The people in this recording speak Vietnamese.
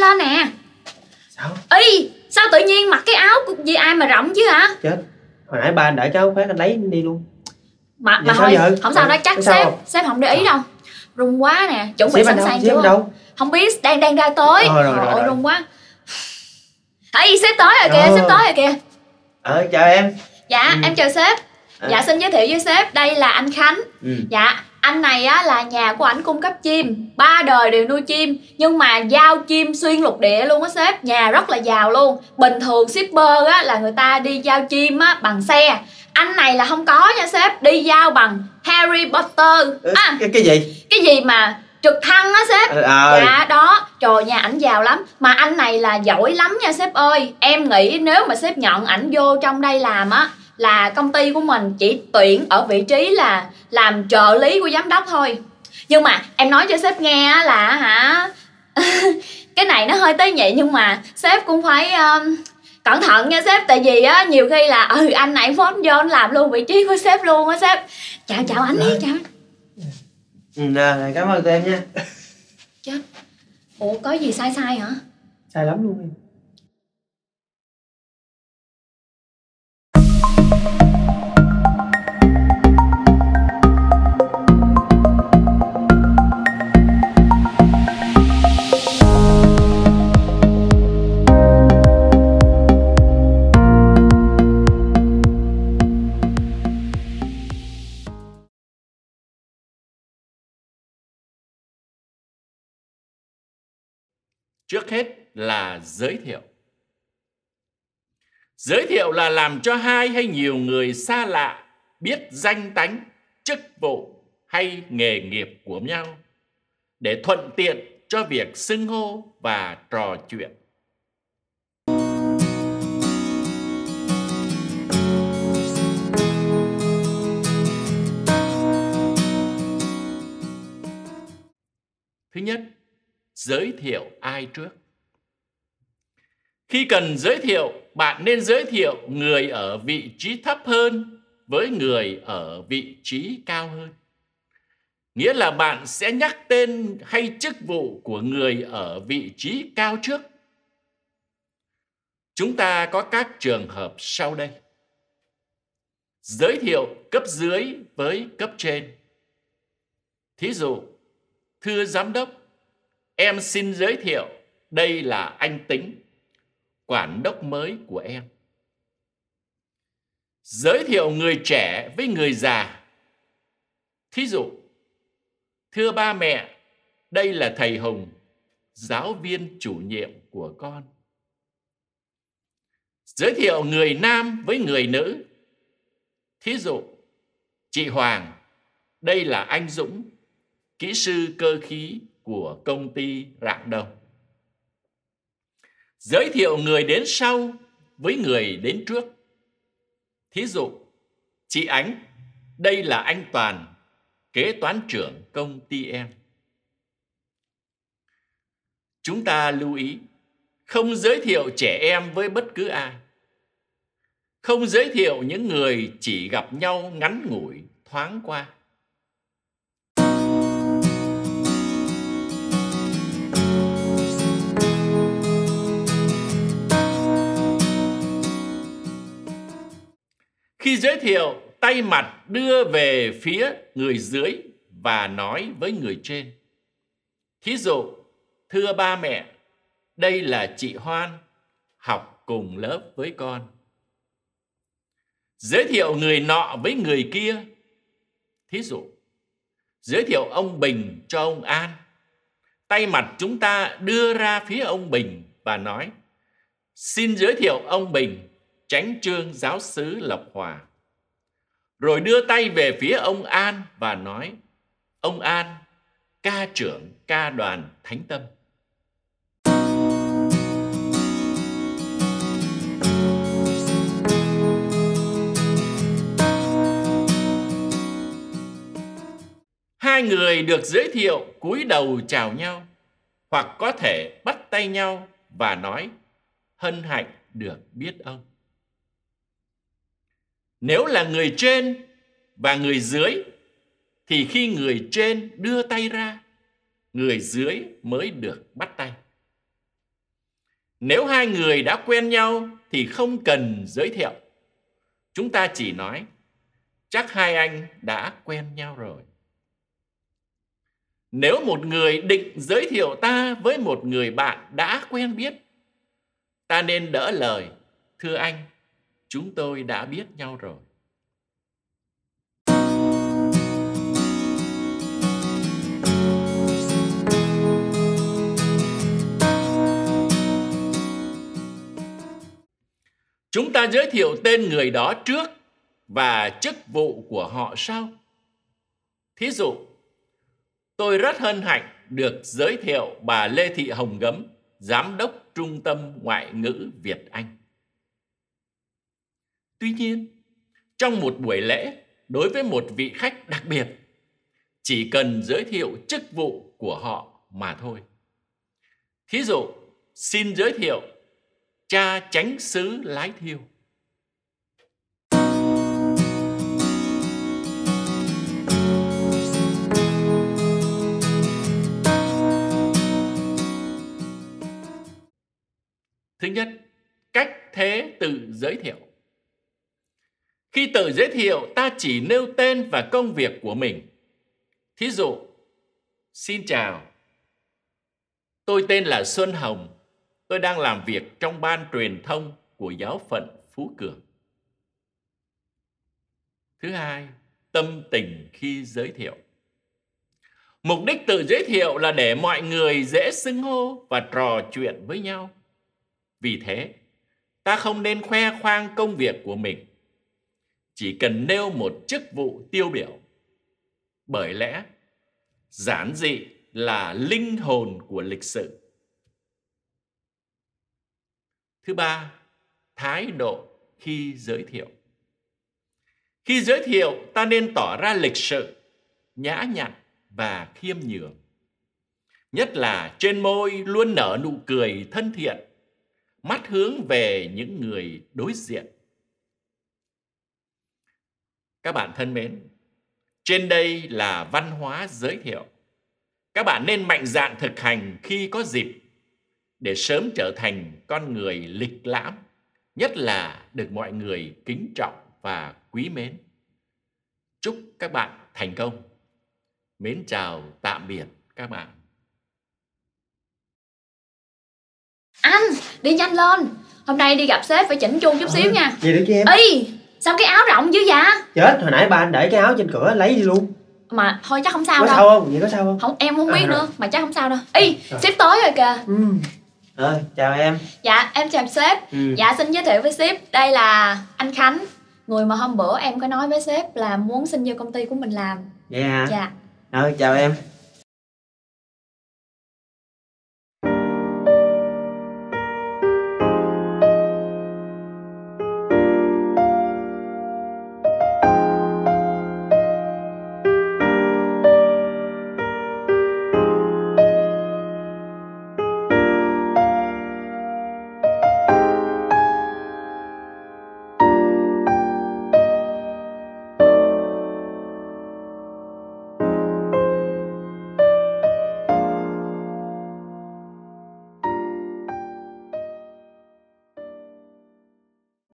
lên nè. Sao? Ý, sao tự nhiên mặc cái áo gì ai mà rộng chứ hả? Chết, hồi nãy ba anh đợi cháu phát anh lấy đi luôn. Mà Vậy thôi, giờ? không sao đâu, chắc sếp không để ý đâu. Run quá nè, chuẩn bị sẵn sàng chưa? Đâu? Không biết, đang ra tới. Rồi. Run quá. Ê, sếp tới rồi kìa, sếp tới rồi kìa. Chào em. Dạ, em chào sếp. Dạ, xin giới thiệu với sếp, đây là anh Khánh. Dạ, anh này á là nhà của ảnh cung cấp chim, 3 đời đều nuôi chim, nhưng mà giao chim xuyên lục địa luôn á sếp. Nhà rất là giàu luôn. Bình thường shipper á là người ta đi giao chim á bằng xe, anh này là không có nha sếp, đi giao bằng Harry Potter. Cái gì? Cái gì mà trực thăng á sếp. Dạ đó, trời, nhà ảnh giàu lắm. Mà anh này là giỏi lắm nha sếp ơi. Em nghĩ nếu mà sếp nhận ảnh vô trong đây làm á, là công ty của mình chỉ tuyển ở vị trí là làm trợ lý của giám đốc thôi. Nhưng mà em nói cho sếp nghe á là cái này nó hơi tế nhị, nhưng mà sếp cũng phải cẩn thận nha sếp. Tại vì á nhiều khi là anh này phốt vô anh làm luôn vị trí của sếp luôn á sếp. Chào anh đi, chào anh. Cảm ơn tụi em nha. Chết. Ủa, có gì sai hả? Sai lắm luôn em. Trước hết là giới thiệu. Giới thiệu là làm cho hai hay nhiều người xa lạ biết danh tánh, chức vụ hay nghề nghiệp của nhau để thuận tiện cho việc xưng hô và trò chuyện. Thứ nhất, giới thiệu ai trước. Khi cần giới thiệu, bạn nên giới thiệu người ở vị trí thấp hơn với người ở vị trí cao hơn. Nghĩa là bạn sẽ nhắc tên hay chức vụ của người ở vị trí cao trước. Chúng ta có các trường hợp sau đây. Giới thiệu cấp dưới với cấp trên. Thí dụ, thưa giám đốc, em xin giới thiệu đây là anh Tính, quản đốc mới của em. Giới thiệu người trẻ với người già. Thí dụ, thưa ba mẹ, đây là thầy Hùng, giáo viên chủ nhiệm của con. Giới thiệu người nam với người nữ. Thí dụ, chị Hoàng, đây là anh Dũng, kỹ sư cơ khí của công ty Rạng Đông. Giới thiệu người đến sau với người đến trước. Thí dụ, chị Ánh, đây là anh Toàn, kế toán trưởng công ty em. Chúng ta lưu ý, không giới thiệu trẻ em với bất cứ ai. Không giới thiệu những người chỉ gặp nhau ngắn ngủi, thoáng qua. Khi giới thiệu, tay mặt đưa về phía người dưới và nói với người trên. Thí dụ, thưa ba mẹ, đây là chị Hoan, học cùng lớp với con. Giới thiệu người nọ với người kia. Thí dụ, giới thiệu ông Bình cho ông An. Tay mặt chúng ta đưa ra phía ông Bình và nói, xin giới thiệu ông Bình, chánh chương giáo xứ Lộc Hòa. Rồi đưa tay về phía ông An và nói, ông An, ca trưởng ca đoàn Thánh Tâm. Hai người được giới thiệu cúi đầu chào nhau, hoặc có thể bắt tay nhau và nói, hân hạnh được biết ông. Nếu là người trên và người dưới, thì khi người trên đưa tay ra, người dưới mới được bắt tay. Nếu hai người đã quen nhau thì không cần giới thiệu. Chúng ta chỉ nói, chắc hai anh đã quen nhau rồi. Nếu một người định giới thiệu ta với một người bạn đã quen biết, ta nên đỡ lời, thưa anh, chúng tôi đã biết nhau rồi. Chúng ta giới thiệu tên người đó trước và chức vụ của họ sau. Thí dụ, tôi rất hân hạnh được giới thiệu bà Lê Thị Hồng Gấm, Giám đốc Trung tâm Ngoại ngữ Việt Anh. Tuy nhiên, trong một buổi lễ, đối với một vị khách đặc biệt, chỉ cần giới thiệu chức vụ của họ mà thôi. Thí dụ, xin giới thiệu cha chánh xứ Lái Thiêu. Thứ nhất, cách thế tự giới thiệu. Khi tự giới thiệu, ta chỉ nêu tên và công việc của mình. Thí dụ, xin chào, tôi tên là Xuân Hồng. Tôi đang làm việc trong ban truyền thông của giáo phận Phú Cường. Thứ hai, tâm tình khi giới thiệu. Mục đích tự giới thiệu là để mọi người dễ xưng hô và trò chuyện với nhau. Vì thế, ta không nên khoe khoang công việc của mình. Chỉ cần nêu một chức vụ tiêu biểu. Bởi lẽ, giản dị là linh hồn của lịch sự. Thứ ba, thái độ khi giới thiệu. Khi giới thiệu, ta nên tỏ ra lịch sự, nhã nhặn và khiêm nhường. Nhất là trên môi luôn nở nụ cười thân thiện, mắt hướng về những người đối diện. Các bạn thân mến, trên đây là văn hóa giới thiệu. Các bạn nên mạnh dạn thực hành khi có dịp để sớm trở thành con người lịch lãm, nhất là được mọi người kính trọng và quý mến. Chúc các bạn thành công. Mến chào tạm biệt các bạn. Anh, đi nhanh lên. Hôm nay đi gặp sếp phải chỉnh chu chút xíu nha. Gì nữa chứ em? Ê, sao cái áo rộng dữ vậy? Chết, hồi nãy ba anh để cái áo trên cửa lấy đi luôn. Mà thôi chắc không sao có đâu. Có sao không? Vậy có sao không? Không, em không biết nữa. Mà chắc không sao đâu. Ê, sếp tới rồi kìa. Chào em. Dạ, em chào sếp. Dạ, xin giới thiệu với sếp. Đây là anh Khánh, người mà hôm bữa em có nói với sếp là muốn xin vô công ty của mình làm. Vậy hả? Dạ. Chào em.